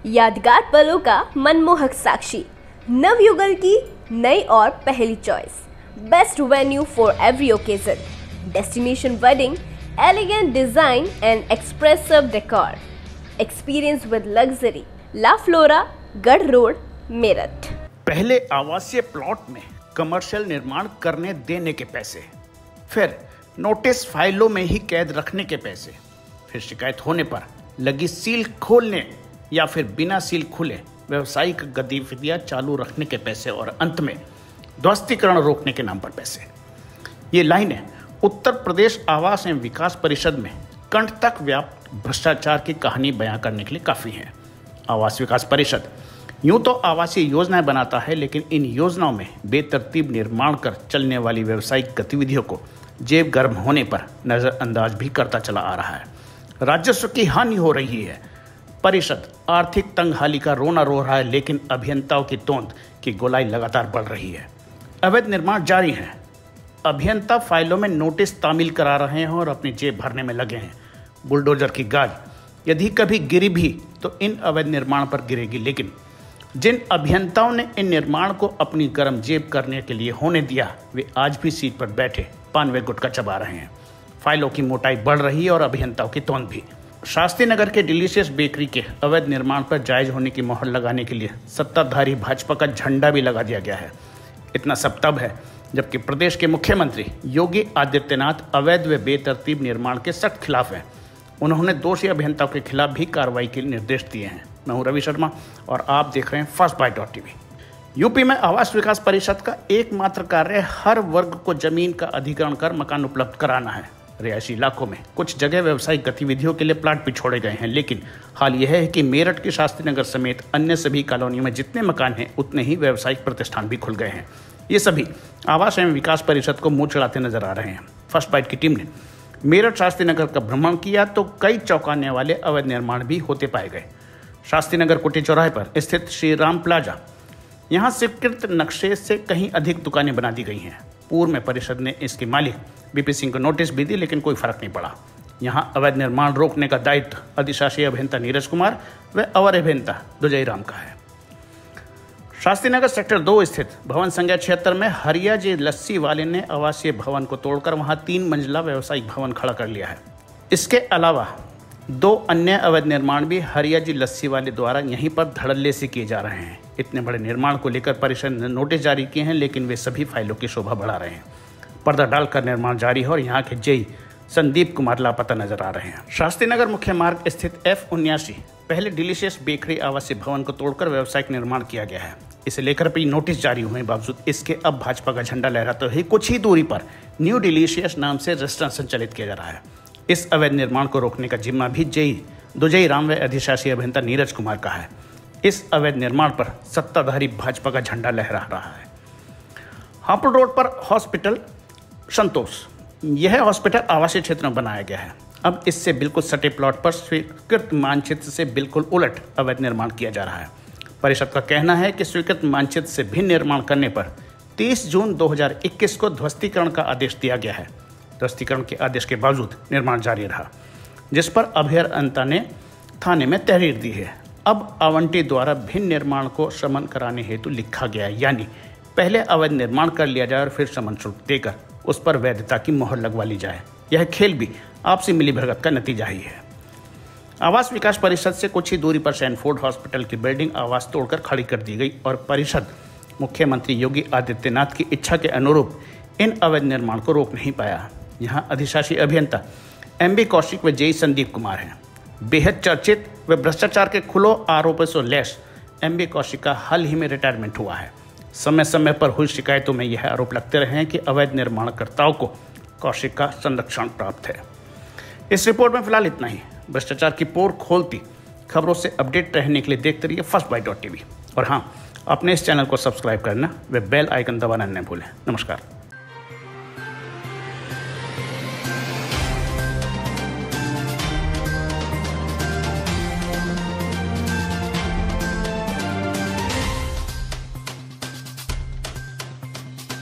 यादगार पलों का मनमोहक साक्षी, नवयुगल की नई और पहली choice, best venue for every occasion, destination wedding, elegant design and expressive decor, experience with luxury, La Flora, Garh road, Meerut. पहले आवासीय प्लॉट में कमर्शियल निर्माण करने देने के पैसे, फिर नोटिस फाइलों में ही कैद रखने के पैसे, फिर शिकायत होने पर लगी सील खोलने या फिर बिना सील खुले व्यावसायिक गतिविधियां चालू रखने के पैसे और अंत में ध्वस्तीकरण रोकने के नाम पर पैसे। ये लाइनें उत्तर प्रदेश आवास एवं विकास परिषद में कंठ तक व्याप्त भ्रष्टाचार की कहानी बयां करने के लिए काफ़ी है। आवास विकास परिषद यूं तो आवासीय योजनाएं बनाता है, लेकिन इन योजनाओं में बेतरतीब निर्माण कर चलने वाली व्यावसायिक गतिविधियों को जेब गर्म होने पर नज़रअंदाज भी करता चला आ रहा है। राजस्व की हानि हो रही है। परिषद आर्थिक तंगहाली का रोना रो रहा है, लेकिन अभियंताओं की तोंद की गोलाई लगातार बढ़ रही है। अवैध निर्माण जारी है। अभियंता फाइलों में नोटिस तामील करा रहे हैं और अपनी जेब भरने में लगे हैं। बुलडोजर की गाज यदि कभी गिरी भी तो इन अवैध निर्माण पर गिरेगी, लेकिन जिन अभियंताओं ने इन निर्माण को अपनी गर्म जेब करने के लिए होने दिया, वे आज भी सीट पर बैठे पान व गुटखा चबा रहे हैं। फाइलों की मोटाई बढ़ रही है और अभियंताओं की तोंद भी। शास्त्री नगर के डिलीशियस बेकरी के अवैध निर्माण पर जायज होने की मोहर लगाने के लिए सत्ताधारी भाजपा का झंडा भी लगा दिया गया है। इतना सब तब है जबकि प्रदेश के मुख्यमंत्री योगी आदित्यनाथ अवैध व बेतरतीब निर्माण के सख्त खिलाफ हैं। उन्होंने दोषी अभियंताओं के खिलाफ भी कार्रवाई के निर्देश दिए हैं। मैं हूं रवि शर्मा और आप देख रहे हैं फर्स्ट बाइट .tv। यूपी में आवास विकास परिषद का एकमात्र कार्य हर वर्ग को जमीन का अधिग्रहण कर मकान उपलब्ध कराना है। रिहायशी इलाकों में कुछ जगह व्यावसायिक गतिविधियों के लिए प्लाट भी छोड़े गए हैं, लेकिन हाल यह है कि मेरठ की शास्त्री नगर समेत अन्य सभी कॉलोनियों में जितने मकान हैं उतने ही व्यावसायिक प्रतिष्ठान भी खुल गए हैं। ये सभी आवास एवं विकास परिषद को मुंह चढ़ाते नजर आ रहे हैं। फर्स्ट बाइट की टीम ने मेरठ शास्त्री नगर का भ्रमण किया तो कई चौंकाने वाले अवैध निर्माण भी होते पाए गए। शास्त्री नगर कुटी चौराहे पर स्थित श्री राम प्लाजा, यहाँ स्वीकृत नक्शे से कहीं अधिक दुकानें बना दी गई हैं। पूर्व में परिषद ने इसके मालिक बीपी सिंह को नोटिस भी दी, लेकिन कोई फर्क नहीं पड़ा। यहाँ अवैध निर्माण रोकने का दायित्व अधिशासी अभियंता नीरज कुमार व अवर अभियंता दुजई राम का है। शास्त्री नगर सेक्टर 2 स्थित भवन संख्या 76 में हरिया जी लस्सी वाले ने आवासीय भवन को तोड़कर वहां 3 मंजिला व्यावसायिक भवन खड़ा कर लिया है। इसके अलावा 2 अन्य अवैध निर्माण भी हरिया जी लस्सी वाले द्वारा यहीं पर धड़ल्ले से किए जा रहे हैं। इतने बड़े निर्माण को लेकर परिषद ने नोटिस जारी किए हैं, लेकिन वे सभी फाइलों की शोभा बढ़ा रहे हैं। पर्दा डालकर निर्माण जारी है और यहाँ के जेई संदीप कुमार लापता नजर आ रहे हैं। शास्त्री नगर मुख्य मार्ग स्थित F79 पहले डिलीशियस बेकरी आवासीय भवन को तोड़कर व्यावसायिक निर्माण किया गया है। इसे लेकर भी नोटिस जारी हुए बावजूद इसके अब भाजपा का झंडा लहराते हुए कुछ ही दूरी पर न्यू डिलीशियस नाम से रेस्टोरेंट संचालित किया जा रहा है। इस अवैध निर्माण को रोकने का जिम्मा भी दुजई राम व अधिशासी अभियंता नीरज कुमार का है। इस अवैध निर्माण पर सत्ताधारी भाजपा का झंडा लहरा रहा है। हापुड़ रोड पर हॉस्पिटल संतोष, यह हॉस्पिटल आवासीय क्षेत्र में बनाया गया है। अब इससे बिल्कुल सटे प्लॉट पर स्वीकृत मानचित्र से बिल्कुल उलट अवैध निर्माण किया जा रहा है। परिषद का कहना है कि स्वीकृत मानचित्र से भिन्न निर्माण करने पर 30 जून 2021 को ध्वस्तीकरण का आदेश दिया गया है। ध्वस्तीकरण के आदेश के बावजूद निर्माण जारी रहा, जिस पर अभियंता ने थाने में तहरीर दी है। अब आवंटी द्वारा भिन्न निर्माण को समन कराने हेतु लिखा गया है, यानी पहले अवैध निर्माण कर लिया जाए और फिर समन शुल्क देकर उस पर वैधता की मोहर लगवा ली जाए। यह खेल भी आपसी मिलीभगत का नतीजा ही है। आवास विकास परिषद से कुछ ही दूरी पर सैनफोर्ड हॉस्पिटल की बिल्डिंग आवास तोड़कर खड़ी कर दी गई और परिषद मुख्यमंत्री योगी आदित्यनाथ की इच्छा के अनुरूप इन अवैध निर्माण को रोक नहीं पाया। यहाँ अधिशासी अभियंता MB कौशिक व जेई संदीप कुमार हैं। बेहद चर्चित व भ्रष्टाचार के खुलो आरोपों से लैस MB कौशिक का हाल ही में रिटायरमेंट हुआ है। समय समय पर हुई शिकायतों में यह आरोप लगते रहे हैं कि अवैध निर्माणकर्ताओं को कौशिक का संरक्षण प्राप्त है। इस रिपोर्ट में फिलहाल इतना ही। भ्रष्टाचार की पोर खोलती खबरों से अपडेट रहने के लिए देखते रहिए फर्स्ट बाइट .tv और हाँ, अपने इस चैनल को सब्सक्राइब करना व बेल आइकन दबाना न भूलें। नमस्कार।